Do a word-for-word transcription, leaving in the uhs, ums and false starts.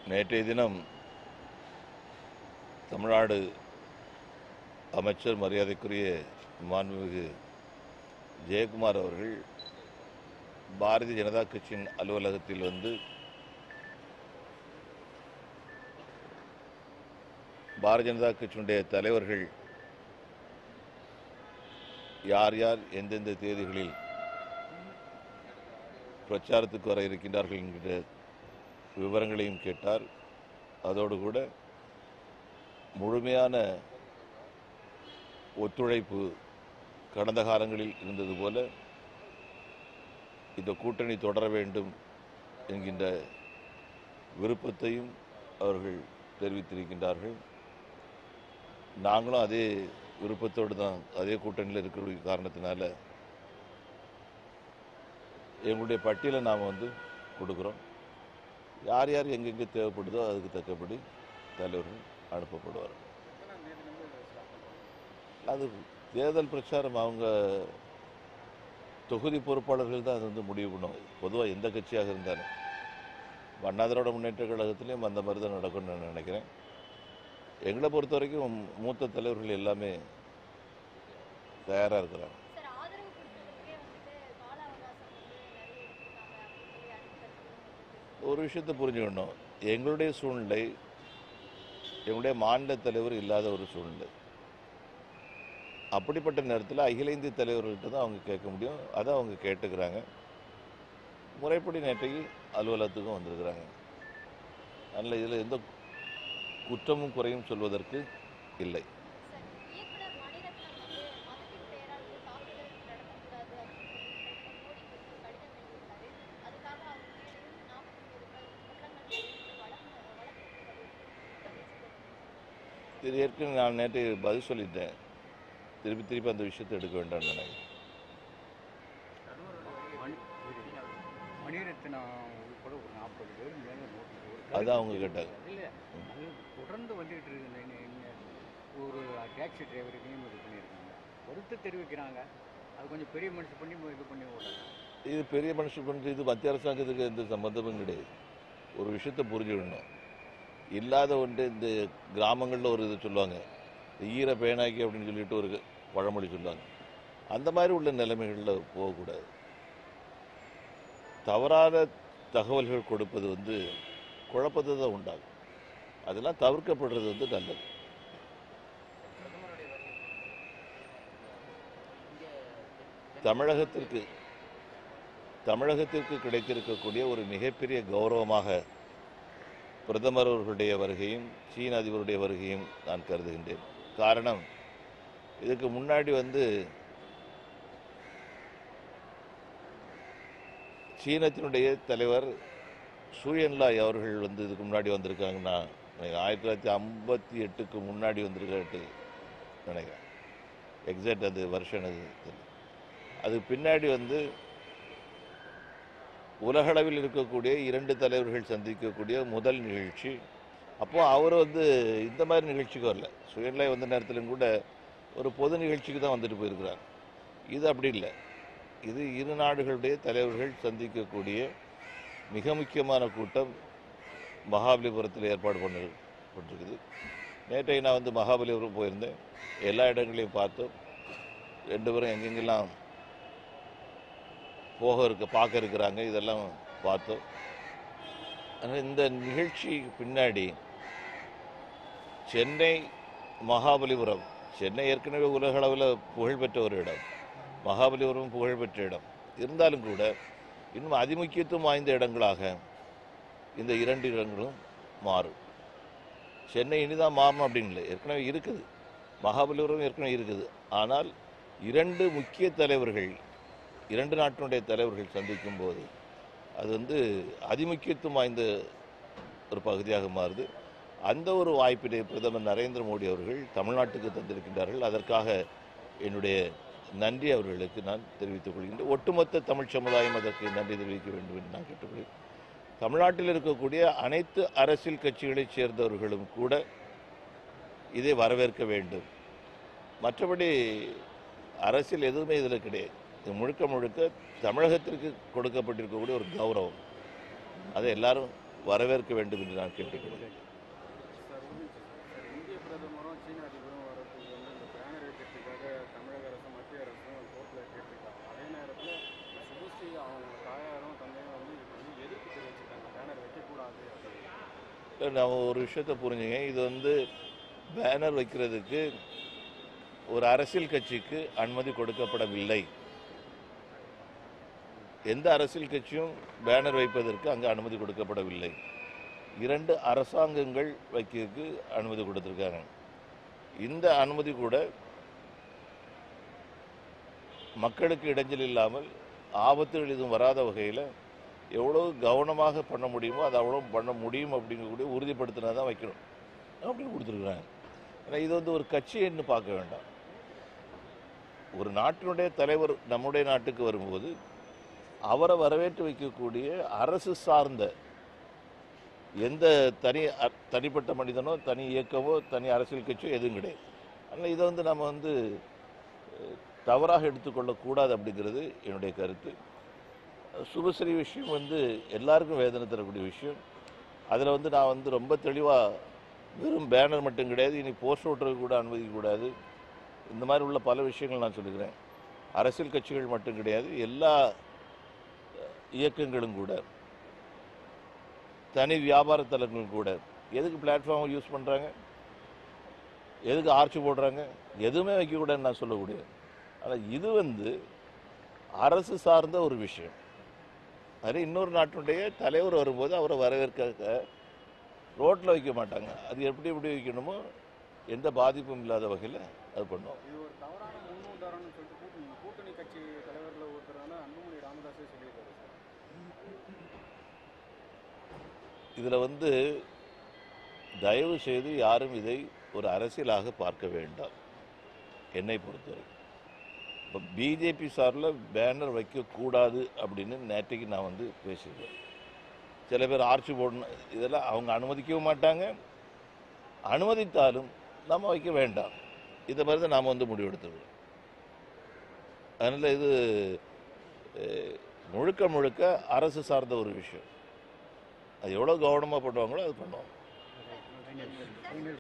நேற்றைய தினம் தமிழ்நாடு அமைச்சர் மரியாதைக்குரிய மாண்புமிகு ஜெயக்குமார் அவர்கள் பாரதிய ஜனதா கட்சியின் அலுவலகத்தில் வந்து பாரதிய ஜனதா கட்சியினுடைய தலைவர்கள் யார் யார் எந்தெந்த தேதிகளில் பிரச்சாரத்துக்கு வர இருக்கின்றார்கள் என்கிற விவரங்களையும் கேட்டார். அதோடு கூட முழுமையான ஒத்துழைப்பு கடந்த காலங்களில் இருந்தது போல இந்த கூட்டணி தொடர வேண்டும் என்கின்ற விருப்பத்தையும் அவர்கள் தெரிவித்திருக்கின்றார்கள். நாங்களும் அதே விருப்பத்தோடு தான் அதே கூட்டணியில் இருக்கிற காரணத்தினால எங்களுடைய பட்டியலை நாம் வந்து கொடுக்குறோம். யார் யார் எங்கெங்கே தேவைப்படுதோ அதுக்கு தக்கபடி தலைவர்கள் அனுப்பப்படுவார். அது தேர்தல் பிரச்சாரம் அவங்க தொகுதி பொறுப்பாளர்கள் தான் அது வந்து முடிவு பண்ணும். பொதுவாக எந்த கட்சியாக இருந்தாலும் அண்ணா திராவிட முன்னேற்ற கழகத்திலையும் அந்த மாதிரி தான் நடக்கும்னு நான் நினைக்கிறேன். எங்களை பொறுத்த வரைக்கும் மூத்த தலைவர்கள் எல்லாமே தயாராக இருக்கிறாங்க. ஒரு விஷயத்தை புரிஞ்சுக்கணும், எங்களுடைய சூழ்நிலை எங்களுடைய மாநில தலைவர் இல்லாத ஒரு சூழ்நிலை. அப்படிப்பட்ட நேரத்தில் அகில இந்திய தலைவர்கள்ட்ட தான் அவங்க கேட்க முடியும். அதை அவங்க கேட்டுக்கிறாங்க. முறைப்படி நேற்றைக்கு அலுவலகத்துக்கும் வந்திருக்கிறாங்க. அதனால் இதில் எந்த குற்றமும் குறையும் சொல்வதற்கு இல்லை. இது ஏற்கனவே நான் நேற்று பதில் சொல்லிட்டேன். திருப்பி திருப்பி அந்த விஷயத்தை எடுக்க வேண்டாம்னு நினைக்கிறேன். அதான் அவங்க கேட்டாங்க. தொடர்ந்து வந்துகிட்டு இருக்கு. ஒரு டாக்ஸி டிரைவருக்கையும் இது பண்ணியிருக்காங்க, கருத்து தெரிவிக்கிறாங்க. அது கொஞ்சம் பெரிய மனுஷன் பண்ணி இது பண்ணி விடுறாங்க. இது பெரிய மனுஷன் பண்ணி இது மத்திய அரசாங்கத்துக்கு எந்த சம்பந்தமும் கிடையாது. ஒரு விஷயத்தை புரிஞ்சுக்கணும். இல்லாத ஒன்று இந்த கிராமங்களில் ஒரு இது சொல்லுவாங்க, ஈர பேனாக்கி அப்படின்னு சொல்லிட்டு ஒரு பழமொழி சொல்லுவாங்க. அந்த மாதிரி உள்ள நிலைமைகளில் போகக்கூடாது. தவறான தகவல்கள் கொடுப்பது வந்து குழப்பத்தை தான் உண்டாகும். அதெல்லாம் தவிர்க்கப்படுறது வந்து நல்லது. தமிழகத்திற்கு தமிழகத்திற்கு கிடைத்திருக்கக்கூடிய ஒரு மிகப்பெரிய கௌரவமாக பிரதமர் அவர்களுடைய வருகையும் சீன அதிபருடைய வருகையும் நான் கருதுகின்றேன். காரணம், இதுக்கு முன்னாடி வந்து சீனத்தினுடைய தலைவர் சூயன்லாய் அவர்கள் வந்து இதுக்கு முன்னாடி வந்திருக்காங்கன்னா ஆயிரத்தி தொள்ளாயிரத்தி ஐம்பத்தி எட்டுக்கு முன்னாடி வந்திருக்காட்டு நினைக்கிறேன். எக்ஸாக்ட் அது வருஷம் அது அது பின்னாடி வந்து உலகளவில் இருக்கக்கூடிய இரண்டு தலைவர்கள் சந்திக்கக்கூடிய முதல் நிகழ்ச்சி. அப்போது அவர் வந்து இந்த மாதிரி நிகழ்ச்சிக்கு வரல. சுயன்லாய் வந்த நேரத்திலும் கூட ஒரு பொது நிகழ்ச்சிக்கு தான் வந்துட்டு போயிருக்கிறார். இது அப்படி இல்லை. இது இரு நாடுகளுடைய தலைவர்கள் சந்திக்கக்கூடிய மிக முக்கியமான கூட்டம் மகாபலிபுரத்தில் ஏற்பாடு பண்ணப்பட்டிருக்குது. நேற்றைக்கு நான் வந்து மகாபலிபுரம் போயிருந்தேன். எல்லா இடங்களையும் பார்த்தோம். ரெண்டு பேரும் எங்கெங்கெல்லாம் போக இருக்க பார்க்க இருக்கிறாங்க இதெல்லாம் பார்த்தோம். ஆனால் இந்த நிகழ்ச்சிக்கு பின்னாடி சென்னை மகாபலிபுரம், சென்னை ஏற்கனவே உலக அளவில் புகழ்பெற்ற ஒரு இடம், மகாபலிபுரம் புகழ்பெற்ற இடம் இருந்தாலும் கூட இன்னும் அதிமுக்கியத்துவம் வாய்ந்த இடங்களாக இந்த இரண்டு இடங்களும் மாறும். சென்னை இனிதான் மாறணும் அப்படின்னு இல்லை, ஏற்கனவே இருக்குது. மகாபலிபுரம் ஏற்கனவே இருக்குது. ஆனால் இரண்டு முக்கிய தலைவர்கள், இரண்டு நாட்டினுடைய தலைவர்கள் சந்திக்கும் போது அது வந்து அதிமுக்கியத்துவம் வாய்ந்த ஒரு பகுதியாக மாறுது. அந்த ஒரு வாய்ப்பினை பிரதமர் நரேந்திர மோடி அவர்கள் தமிழ்நாட்டுக்கு தந்திருக்கின்றார்கள். அதற்காக என்னுடைய நன்றி அவர்களுக்கு நான் தெரிவித்துக் கொள்கின்றேன். ஒட்டுமொத்த தமிழ் சமுதாயம் அதற்கு நன்றி தெரிவிக்க வேண்டும் என்று நான் கேட்டுக்கொள்கிறேன். தமிழ்நாட்டில் இருக்கக்கூடிய அனைத்து அரசியல் கட்சிகளைச் சேர்ந்தவர்களும் கூட இதை வரவேற்க வேண்டும். மற்றபடி அரசியல் எதுவுமே இதில் கிடையாது. இது முழுக்க முழுக்க தமிழகத்திற்கு கொடுக்கப்பட்டிருக்கக்கூடிய ஒரு கௌரவம். அதை எல்லாரும் வரவேற்க வேண்டும் என்று நான் கேட்டுக்கொள்கிறேன். இந்திய பிரதமரும் சீன அதிபரும் வரதுக்கு வந்து இந்த பேனர் வைக்கிறதுக்காக தமிழக அரசும் மத்திய அரசும் கோர்ட்டில் கேட்டிருக்காங்க. அதே நேரத்தில் சுபஸ்ரீ அவங்க தாயாரும் தந்தையும் வந்து இதுக்கு வந்து எதிர்ப்பு தெரிவிச்சிருக்காங்க, பேனர் வைக்கக்கூடாது அப்படின்னு. நான் ஒரு விஷயத்தை புரிஞ்சுங்க, இது வந்து பேனர் வைக்கிறதுக்கு ஒரு அரசியல் கட்சிக்கு அனுமதி கொடுக்கப்படவில்லை. எந்த அரசியல் கட்சியும் பேனர் வைப்பதற்கு அங்கே அனுமதி கொடுக்கப்படவில்லை. இரண்டு அரசாங்கங்கள் வைக்கிறதுக்கு அனுமதி கொடுத்துருக்காங்க. இந்த அனுமதி கூட மக்களுக்கு இடைஞ்சல் இல்லாமல் ஆபத்துகள் எதுவும் வராத வகையில் எவ்வளோ கவனமாக பண்ண முடியுமோ அதை அவ்வளோ பண்ண முடியும் அப்படிங்கக்கூடிய உறுதிப்படுத்தினா தான் வைக்கணும் அப்படின்னு கொடுத்துருக்குறாங்க. ஆனால் இது வந்து ஒரு கட்சின்னு பார்க்க வேண்டாம். ஒரு நாட்டினுடைய தலைவர் நம்முடைய நாட்டுக்கு வரும்போது அவரை வரவேற்று வைக்கக்கூடிய அரசு சார்ந்த எந்த தனி தனிப்பட்ட மனிதனோ தனி இயக்கமோ தனி அரசியல் கட்சியோ எதுவும் கிடையாது. அதனால் இதை வந்து நம்ம வந்து தவறாக எடுத்துக்கொள்ளக்கூடாது அப்படிங்கிறது என்னுடைய கருத்து. சுபஸ்ரீ விஷயம் வந்து எல்லாருக்கும் வேதனை தரக்கூடிய விஷயம். அதில் வந்து நான் வந்து ரொம்ப தெளிவாக வெறும் பேனர் மட்டும் கிடையாது, இனி போஸ்டர் ஓட்டுறதுக்கு கூட அனுமதிக்கக்கூடாது. இந்த மாதிரி உள்ள பல விஷயங்கள் நான் சொல்லிக்கிறேன். அரசியல் கட்சிகள் மட்டும் கிடையாது, எல்லா இயக்கங்களும் கூட, தனி வியாபார தலங்களும் கூட எதுக்கு பிளாட்ஃபார்ம் யூஸ் பண்ணுறாங்க, எதுக்கு ஆர்ச்சி போடுறாங்க, எதுவுமே வைக்கக்கூடாதுன்னு நான் சொல்லக்கூடியது. ஆனால் இது வந்து அரசு சார்ந்த ஒரு விஷயம். அது இன்னொரு நாட்டுடைய தலைவர் வரும்போது அவரை வரவேற்க ரோட்டில் வைக்க மாட்டாங்க. அது எப்படி எப்படி வைக்கணுமோ எந்த பாதிப்பும் இல்லாத வகையில் அது பண்ணுவோம். இது ஒரு தவறான முன்னுதாரணம்னு சொல்லிட்டு கூட்டணி கூட்டணி கட்சி தலைவர்கள் ஒருத்தரான அன்புமணி ராமதாஸே சொல்லியிருக்காரு சார். இதில் வந்து தயவு செய்து யாரும் இதை ஒரு அரசியலாக பார்க்க வேண்டாம். என்னை பொறுத்தவரை இப்போ பிஜேபி சார்பில் பேனர் வைக்கக்கூடாது அப்படின்னு நேற்றைக்கு நான் வந்து பேசியிருக்கேன். சில பேர் ஆர்ச்சி போடணும், இதெல்லாம் அவங்க அனுமதிக்கவும் மாட்டாங்க. அனுமதித்தாலும் நம்ம வைக்க வேண்டாம். இதை மாதிரி தான் நாம் வந்து முடிவெடுத்துருவோம். அதனால் இது முழுக்க முழுக்க அரசு சார்ந்த ஒரு விஷயம். அது எவ்வளோ கவனமாக பண்ணுவாங்களோ அது பண்ணுவோம்.